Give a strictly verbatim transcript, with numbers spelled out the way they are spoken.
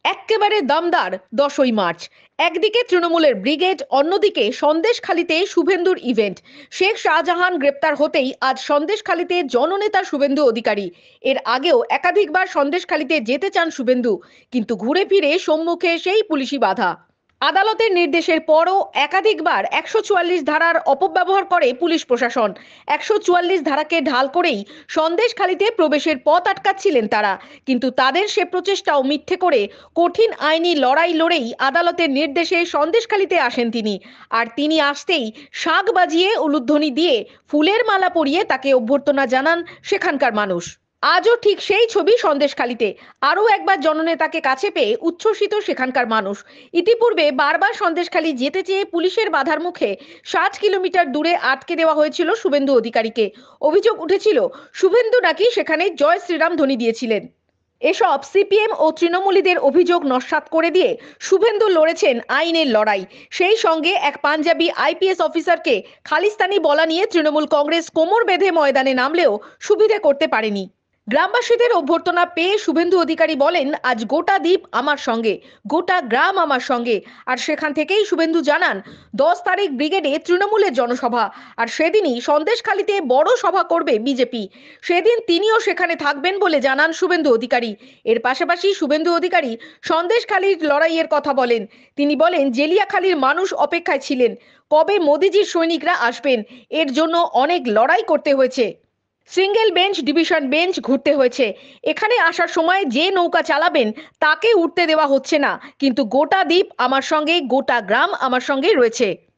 এক্কেবারে দমদার দশই মার্চ। একদিকে তৃণমূলের ব্রিগেড, অন্যদিকে সন্দেশখালিতে শুভেন্দুর ইভেন্ট। শেখ শাহজাহান গ্রেপ্তার হতেই আজ সন্দেশখালিতে জননেতা শুভেন্দু অধিকারী। এর আগেও একাধিকবার সন্দেশখালিতে যেতে চান শুভেন্দু, কিন্তু ঘুরে ফিরে সম্মুখে সেই পুলিশি বাধা। আদালতের নির্দেশের পরও একাধিকবার একশো চুয়াল্লিশ ধারার অপব্যবহার করে পুলিশ প্রশাসন। একশো চুয়াল্লিশ ধারাকে ঢাল করেই সন্দেশখালিতে প্রবেশের পথ আটকাচ্ছিলেন তারা, কিন্তু তাদের সে প্রচেষ্টাও মিথ্যে করে কঠিন আইনি লড়াই লড়েই আদালতের নির্দেশে সন্দেশখালিতে আসেন তিনি। আর তিনি আসতেই শাঁখ বাজিয়ে উলুধ্বনি দিয়ে ফুলের মালা পরিয়ে তাকে অভ্যর্থনা জানান সেখানকার মানুষ। আজও ঠিক সেই ছবি সন্দেশখালিতে। আরও একবার জননেতাকে কাছে পেয়ে উচ্ছ্বসিত সেখানকার মানুষ। ইতিপূর্বে বারবার সন্দেশখালি যেতে চেয়ে পুলিশের বাধার মুখে ষাট কিলোমিটার দূরে আটকে দেওয়া হয়েছিল শুভেন্দু অধিকারীকে। অভিযোগ উঠেছিল শুভেন্দু নাকি সেখানে জয় শ্রীরাম ধ্বনি দিয়েছিলেন। এসব সিপিএম ও তৃণমূলীদের অভিযোগ নস্যাৎ করে দিয়ে শুভেন্দু লড়েছেন আইনের লড়াই। সেই সঙ্গে এক পাঞ্জাবি আইপিএস অফিসারকে খালিস্তানি বলা নিয়ে তৃণমূল কংগ্রেস কোমর বেঁধে ময়দানে নামলেও সুবিধে করতে পারেনি। গ্রামবাসীদের অভ্যর্থনা পেয়ে শুভেন্দু অধিকারী বলেন, আজ গোটা দ্বীপ আমার সঙ্গে, গোটা গ্রাম আমার সঙ্গে। আর সেখান থেকেই শুভেন্দু জানান, দশ তারিখ ব্রিগেডে তৃণমূলের জনসভা, আর সেদিনই সন্দেশখালিতে বড় সভা করবে বিজেপি। সেদিন তিনিও সেখানে থাকবেন বলে জানান শুভেন্দু অধিকারী। এর পাশাপাশি শুভেন্দু অধিকারী সন্দেশখালির লড়াইয়ের কথা বলেন। তিনি বলেন, জেলিয়াখালীর মানুষ অপেক্ষায় ছিলেন, কবে মোদিজির সৈনিকরা আসবেন। এর জন্য অনেক লড়াই করতে হয়েছে, সিঙ্গেল বেঞ্চ, ডিভিশন বেঞ্চ ঘুরতে হয়েছে। এখানে আসার সময় যে নৌকা চালাবেন তাকে উঠতে দেওয়া হচ্ছে না, কিন্তু গোটা দ্বীপ আমার সঙ্গে, গোটা গ্রাম আমার সঙ্গে রয়েছে।